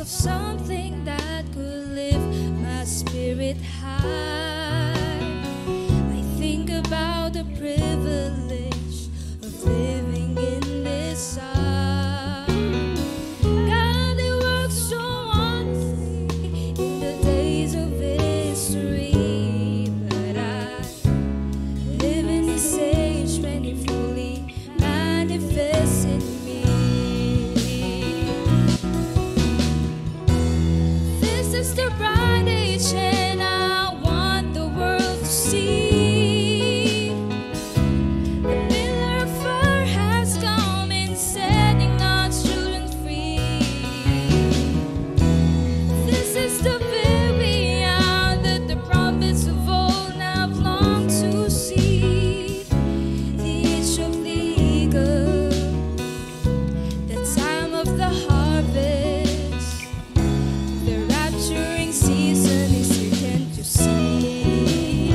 of something that could lift my spirit high. I think about the privilege of living in this hour. God, it works so wonderfully in the days of history, but I live in this age when it fully manifests in me. This is the bright age and I want the world to see. The pillar of fire has come in setting our children free. This is the very hour that the prophets of old have longed to see. The age of the eagle, the time of the harvest, the rapturing season is here, can't you see?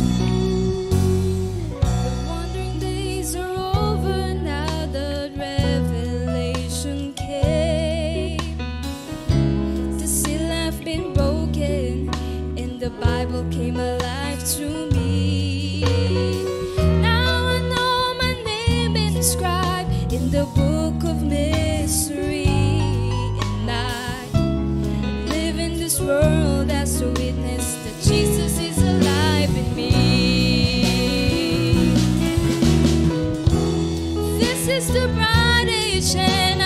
The wandering days are over now that revelation came. The seal have been broken and the Bible came alive to me. Now I know my name inscribed in the book of mystery, and I live in this world as a witness that Jesus is alive in me. This is the bright age and